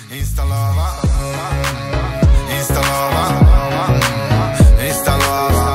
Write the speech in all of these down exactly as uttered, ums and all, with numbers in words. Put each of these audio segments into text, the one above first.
Instalava, instalava, instalava,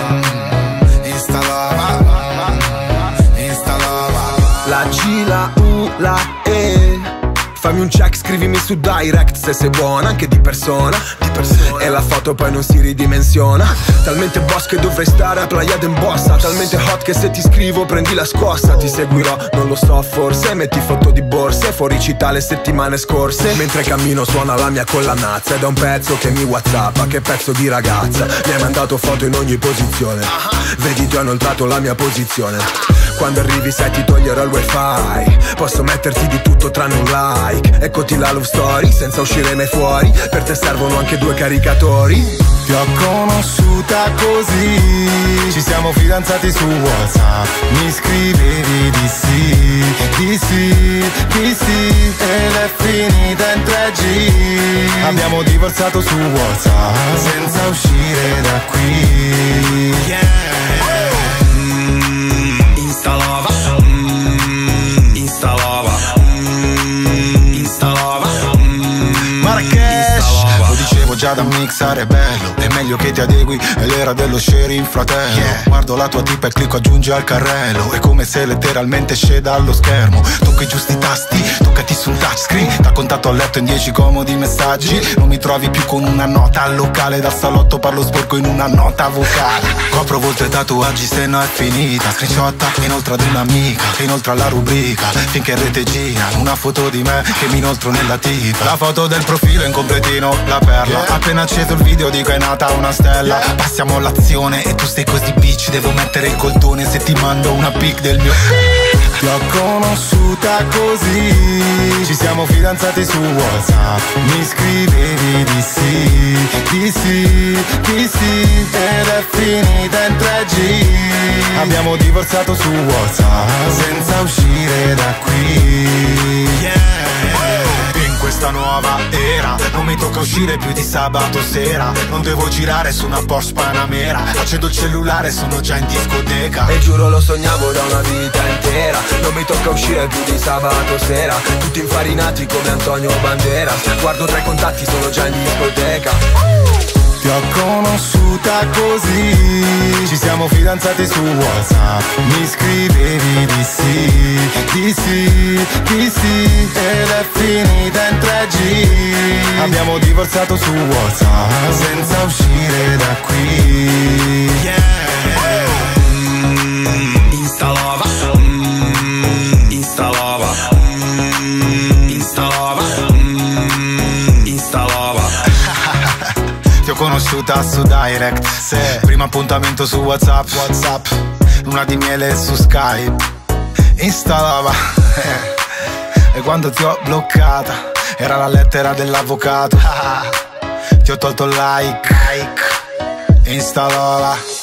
instalava, instalava. La G, la U, la E. Fammi un check, scrivimi su direct se sei buona, anche di persona, di persona. E la foto poi non si ridimensiona. Talmente boss che dovrei stare a Playa d'Embossa. Talmente hot che se ti scrivo prendi la scossa. Ti seguirò, non lo so forse. Metti foto di borse, fuori città le settimane scorse. Mentre cammino suona la mia collanazza. Ed è un pezzo che mi whatsappa, che pezzo di ragazza. Mi hai mandato foto in ogni posizione. Vedi, ti ho inoltrato la mia posizione. Quando arrivi sai ti toglierò il wifi. Posso metterti di tutto tranne un like. Eccoti la love story, senza uscire mai fuori. Per te servono anche due caricatori. Ti ho conosciuta così, ci siamo fidanzati su WhatsApp. Mi scrivevi di sì, di sì, di sì. Ed è finita in tre G. Abbiamo divorziato su WhatsApp, senza uscire da qui. Yeah. Mm, instalava, mm, instalava, mm, instalava, mm, Marrakesh. Lo dicevo già da mixare è bello. È meglio che ti adegui, è l'era dello sharing, fratello. Yeah. Guardo la tua tipa e clicco aggiungi al carrello. È come se letteralmente sceda allo schermo. Tocca i giusti tasti, toccati sul touchscreen. Da contatto a letto in dieci comodi messaggi. Non mi trovi più con una nota al locale. Dal salotto parlo sporco in una nota vocale. Copro volto e tatuaggi se no è finita. Screenshotta inoltre ad un'amica, che inoltre alla rubrica. Finché in rete gira una foto di me che mi inoltro nella tipa. La foto del profilo in completino, la perla. Yeah. Appena acceso il video dico è nata una stella. Yeah. Passiamo all'azione e tu stai così bitch. Devo mettere il coldone se ti mando una pic del mio. Ti ho conosciuta così, ci siamo fidanzati su WhatsApp. Mi scrivevi di sì, di sì, di sì. Ed è finita in tre G. Abbiamo divorziato su WhatsApp, senza uscire da qui. Yeah. In questa nuova era non mi tocca uscire più di sabato sera. Non devo girare su una Porsche Panamera. Accendo il cellulare, sono già in discoteca. E giuro lo sognavo da una vita intera. Non mi tocca uscire più di sabato sera. Tutti infarinati come Antonio Banderas. Guardo tra i contatti, sono già in discoteca. Ti ho conosciuta così, ci siamo fidanzati su WhatsApp. Mi scrivevi di sì, di sì, di sì. Ed è finita in tre G. Abbiamo divorziato su WhatsApp, senza uscire da qui. Yeah. Mm, instalava, mm, instalava, mm, instalava, mm, instalava. Ti ho conosciuta su direct, se primo appuntamento su WhatsApp, WhatsApp, luna di miele su Skype, installava. E quando ti ho bloccata era la lettera dell'avvocato. Ti ho tolto il like, like, installava.